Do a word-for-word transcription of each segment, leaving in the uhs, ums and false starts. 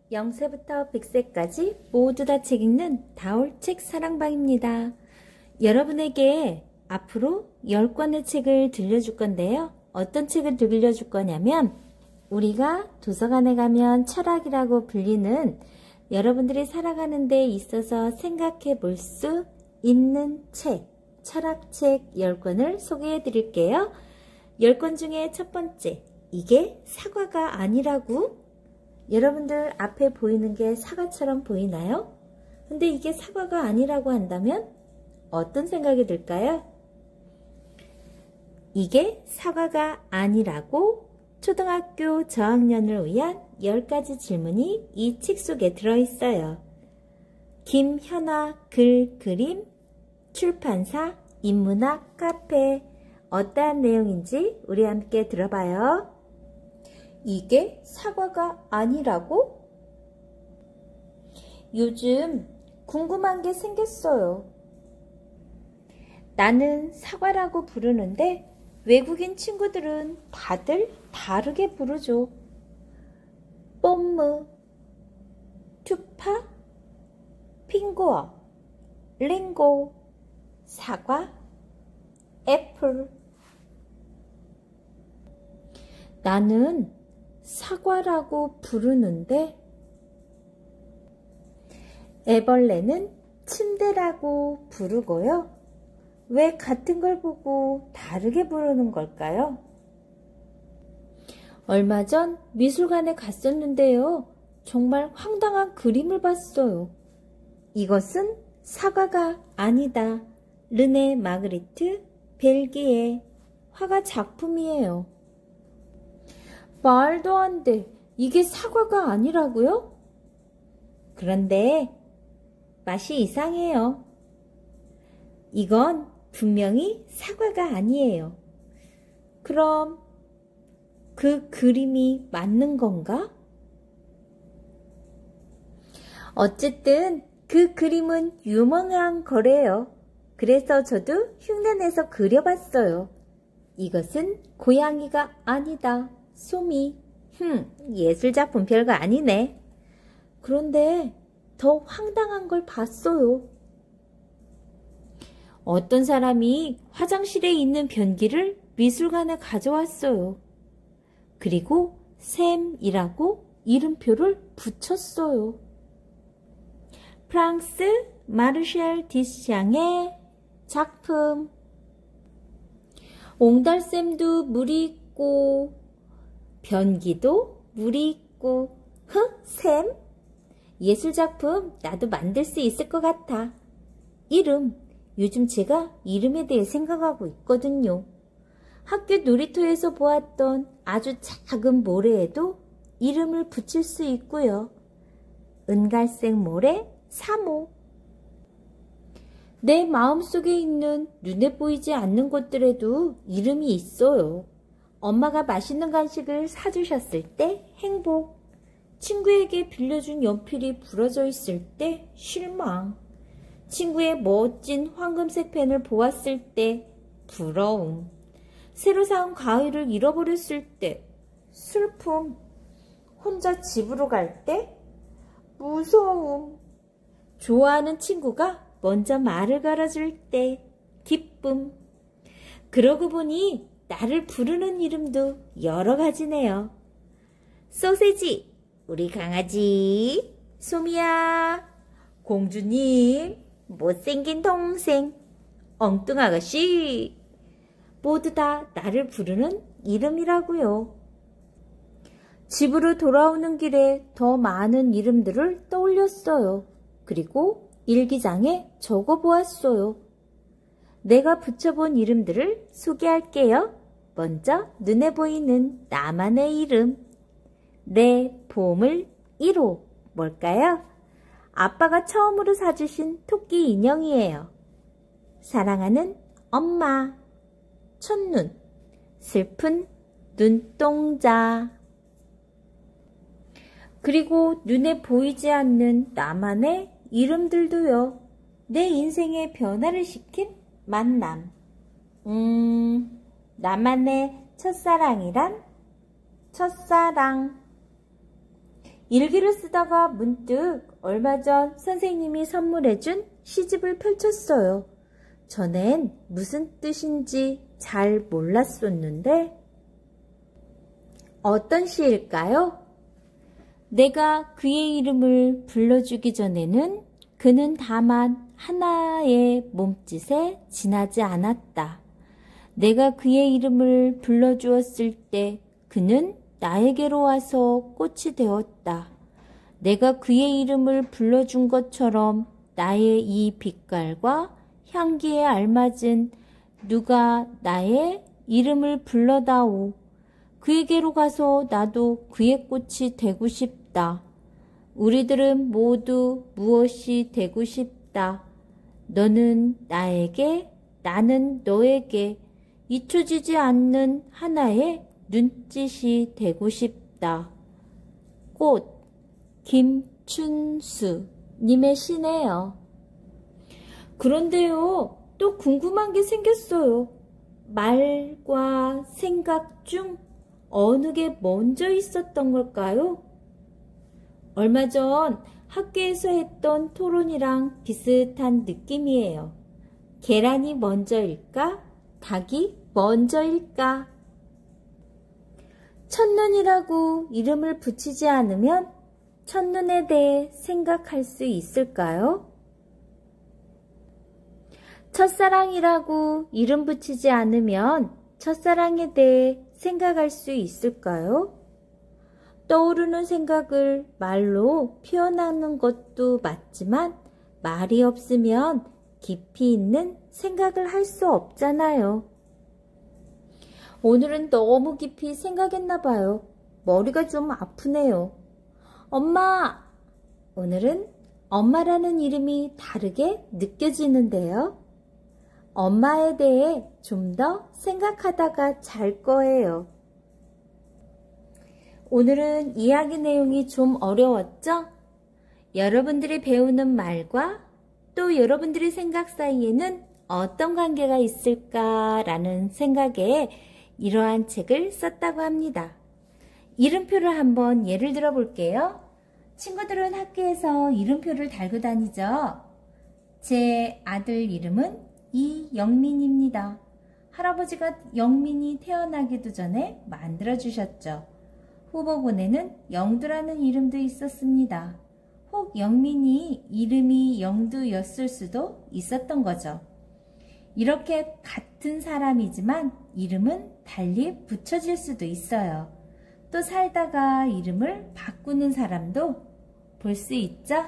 영 세부터 백 세까지 모두 다 책 읽는 다올책 사랑방입니다. 여러분에게 앞으로 열 권의 책을 들려줄 건데요. 어떤 책을 들려줄 거냐면 우리가 도서관에 가면 철학이라고 불리는 여러분들이 살아가는 데 있어서 생각해 볼 수 있는 책, 철학책 열 권을 소개해 드릴게요. 열 권 중에 첫 번째, 이게 사과가 아니라고? 여러분들 앞에 보이는 게 사과처럼 보이나요? 근데 이게 사과가 아니라고 한다면 어떤 생각이 들까요? 이게 사과가 아니라고 초등학교 저학년을 위한 열 가지 질문이 이 책 속에 들어있어요. 김현아 글 그림 출판사 인문학 카페. 어떠한 내용인지 우리 함께 들어봐요. 이게 사과가 아니라고? 요즘 궁금한 게 생겼어요. 나는 사과라고 부르는데 외국인 친구들은 다들 다르게 부르죠. 뽐무, 투파, 핑구어, 링고, 사과, 애플. 나는 사과라고 부르는데 애벌레는 침대라고 부르고요. 왜 같은 걸 보고 다르게 부르는 걸까요? 얼마 전 미술관에 갔었는데요. 정말 황당한 그림을 봤어요. 이것은 사과가 아니다. 르네 마그리트 벨기에 화가 작품이에요. 말도 안 돼. 이게 사과가 아니라고요? 그런데 맛이 이상해요. 이건 분명히 사과가 아니에요. 그럼 그 그림이 맞는 건가? 어쨌든 그 그림은 유명한 거래요. 그래서 저도 흉내내서 그려봤어요. 이것은 고양이가 아니다. 소미. 흠, 예술작품 별거 아니네. 그런데 더 황당한 걸 봤어요. 어떤 사람이 화장실에 있는 변기를 미술관에 가져왔어요. 그리고 샘이라고 이름표를 붙였어요. 프랑스 마르샬 디샹의 작품. 옹달샘도 물이 있고 변기도 물이 있고 흐? 샘? 예술작품 나도 만들 수 있을 것 같아. 이름. 요즘 제가 이름에 대해 생각하고 있거든요. 학교 놀이터에서 보았던 아주 작은 모래에도 이름을 붙일 수 있고요. 은갈색 모래 사모. 내 마음속에 있는 눈에 보이지 않는 것들에도 이름이 있어요. 엄마가 맛있는 간식을 사주셨을 때 행복. 친구에게 빌려준 연필이 부러져 있을 때 실망. 친구의 멋진 황금색 펜을 보았을 때 부러움. 새로 사온 가위를 잃어버렸을 때 슬픔. 혼자 집으로 갈 때 무서움. 좋아하는 친구가 먼저 말을 걸어줄 때 기쁨. 그러고 보니 나를 부르는 이름도 여러 가지네요. 소세지, 우리 강아지. 소미야, 공주님, 못생긴 동생, 엉뚱아가씨. 모두 다 나를 부르는 이름이라고요. 집으로 돌아오는 길에 더 많은 이름들을 떠올렸어요. 그리고 일기장에 적어보았어요. 내가 붙여본 이름들을 소개할게요. 먼저 눈에 보이는 나만의 이름. 내 보물 일 호. 뭘까요? 아빠가 처음으로 사주신 토끼 인형이에요. 사랑하는 엄마. 첫눈. 슬픈 눈동자. 그리고 눈에 보이지 않는 나만의 이름들도요. 내 인생에 변화를 시킨 만남. 음, 나만의 첫사랑이란 첫사랑. 일기를 쓰다가 문득 얼마 전 선생님이 선물해준 시집을 펼쳤어요. 전엔 무슨 뜻인지 잘 몰랐었는데 어떤 시일까요? 내가 그의 이름을 불러주기 전에는 그는 다만 하나의 몸짓에 지나지 않았다. 내가 그의 이름을 불러주었을 때 그는 나에게로 와서 꽃이 되었다. 내가 그의 이름을 불러준 것처럼 나의 이 빛깔과 향기에 알맞은 누가 나의 이름을 불러다오. 그에게로 가서 나도 그의 꽃이 되고 싶다. 우리들은 모두 무엇이 되고 싶다. 너는 나에게, 나는 너에게 잊혀지지 않는 하나의 눈짓이 되고 싶다. 꽃, 김춘수 님의 시네요. 그런데요, 또 궁금한 게 생겼어요. 말과 생각 중 어느 게 먼저 있었던 걸까요? 얼마 전 학교에서 했던 토론이랑 비슷한 느낌이에요. 계란이 먼저일까? 닭이 먼저일까? 첫눈이라고 이름을 붙이지 않으면 첫눈에 대해 생각할 수 있을까요? 첫사랑이라고 이름 붙이지 않으면 첫사랑에 대해 생각할 수 있을까요? 떠오르는 생각을 말로 표현하는 것도 맞지만 말이 없으면 깊이 있는 생각을 할 수 없잖아요. 오늘은 너무 깊이 생각했나 봐요. 머리가 좀 아프네요. 엄마! 오늘은 엄마라는 이름이 다르게 느껴지는데요. 엄마에 대해 좀 더 생각하다가 잘 거예요. 오늘은 이야기 내용이 좀 어려웠죠? 여러분들이 배우는 말과 또 여러분들의 생각 사이에는 어떤 관계가 있을까라는 생각에 이러한 책을 썼다고 합니다. 이름표를 한번 예를 들어 볼게요. 친구들은 학교에서 이름표를 달고 다니죠. 제 아들 이름은 이영민입니다. 할아버지가 영민이 태어나기도 전에 만들어주셨죠. 후보군에는 영두라는 이름도 있었습니다. 혹 영민이 이름이 영두였을 수도 있었던 거죠. 이렇게 같은 사람이지만 이름은 달리 붙여질 수도 있어요. 또 살다가 이름을 바꾸는 사람도 볼 수 있죠.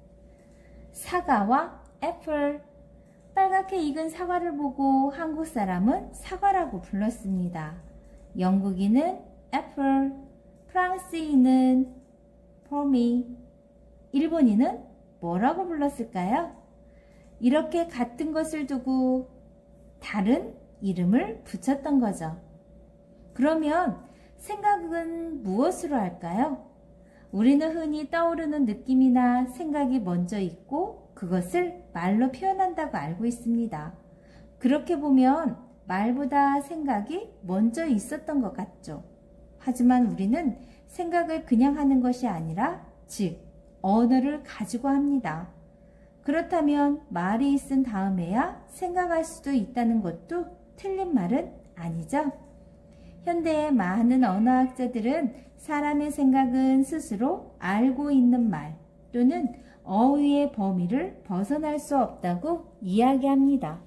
사과와 애플. 빨갛게 익은 사과를 보고 한국 사람은 사과라고 불렀습니다. 영국인은 애플, 프랑스인은 포미, 일본인은 뭐라고 불렀을까요? 이렇게 같은 것을 두고 다른 이름을 붙였던 거죠. 그러면 생각은 무엇으로 할까요? 우리는 흔히 떠오르는 느낌이나 생각이 먼저 있고 그것을 말로 표현한다고 알고 있습니다. 그렇게 보면 말보다 생각이 먼저 있었던 것 같죠. 하지만 우리는 생각을 그냥 하는 것이 아니라 즉 언어를 가지고 합니다. 그렇다면 말이 있은 다음에야 생각할 수도 있다는 것도 틀린 말은 아니죠. 현대의 많은 언어학자들은 사람의 생각은 스스로 알고 있는 말 또는 어휘의 범위를 벗어날 수 없다고 이야기합니다.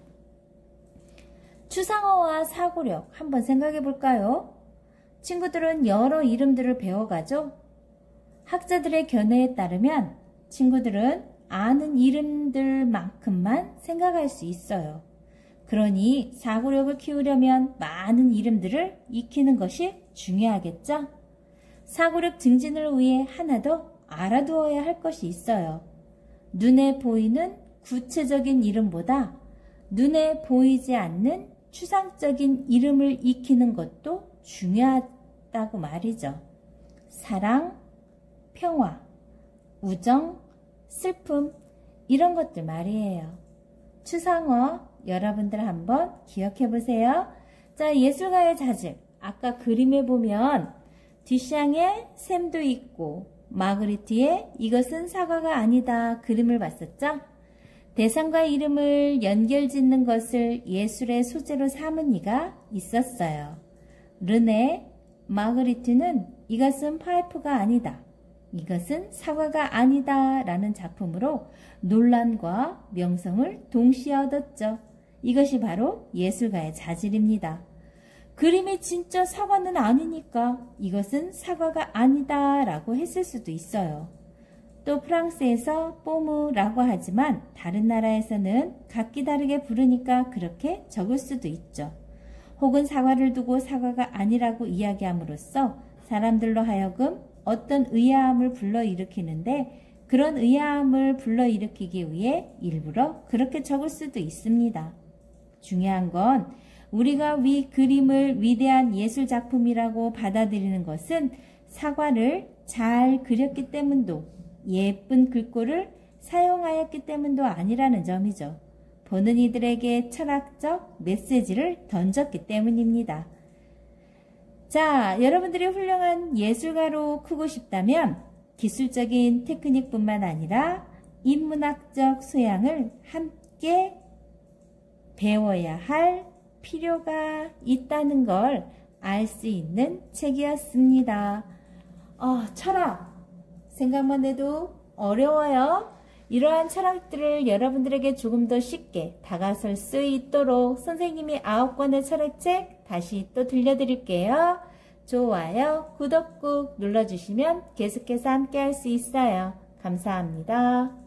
추상어와 사고력 한번 생각해 볼까요? 친구들은 여러 이름들을 배워가죠. 학자들의 견해에 따르면 친구들은 아는 이름들만큼만 생각할 수 있어요. 그러니 사고력을 키우려면 많은 이름들을 익히는 것이 중요하겠죠? 사고력 증진을 위해 하나 더 알아두어야 할 것이 있어요. 눈에 보이는 구체적인 이름보다 눈에 보이지 않는 추상적인 이름을 익히는 것도 중요하다고 말이죠. 사랑, 평화, 우정, 슬픔 이런 것들 말이에요. 추상어 여러분들 한번 기억해 보세요. 자, 예술가의 자질. 아까 그림에 보면 뒷샹에 샘도 있고 마그리트의 이것은 사과가 아니다 그림을 봤었죠? 대상과 이름을 연결짓는 것을 예술의 소재로 삼은 이가 있었어요. 르네 마그리트는 이것은 파이프가 아니다, 이것은 사과가 아니다 라는 작품으로 논란과 명성을 동시에 얻었죠. 이것이 바로 예술가의 자질입니다. 그림이 진짜 사과는 아니니까 이것은 사과가 아니다 라고 했을 수도 있어요. 또 프랑스에서 뽀무라고 하지만 다른 나라에서는 각기 다르게 부르니까 그렇게 적을 수도 있죠. 혹은 사과를 두고 사과가 아니라고 이야기함으로써 사람들로 하여금 어떤 의아함을 불러일으키는데 그런 의아함을 불러일으키기 위해 일부러 그렇게 적을 수도 있습니다. 중요한 건 우리가 위 그림을 위대한 예술작품이라고 받아들이는 것은 사과를 잘 그렸기 때문도 예쁜 글꼴을 사용하였기 때문도 아니라는 점이죠. 보는 이들에게 철학적 메시지를 던졌기 때문입니다. 자, 여러분들이 훌륭한 예술가로 크고 싶다면 기술적인 테크닉뿐만 아니라 인문학적 소양을 함께 배워야 할 필요가 있다는 걸 알 수 있는 책이었습니다. 어, 철학 생각만 해도 어려워요. 이러한 철학들을 여러분들에게 조금 더 쉽게 다가설 수 있도록 선생님이 아홉 권의 철학책 다시 또 들려드릴게요. 좋아요, 구독 꾹 눌러주시면 계속해서 함께 할 수 있어요. 감사합니다.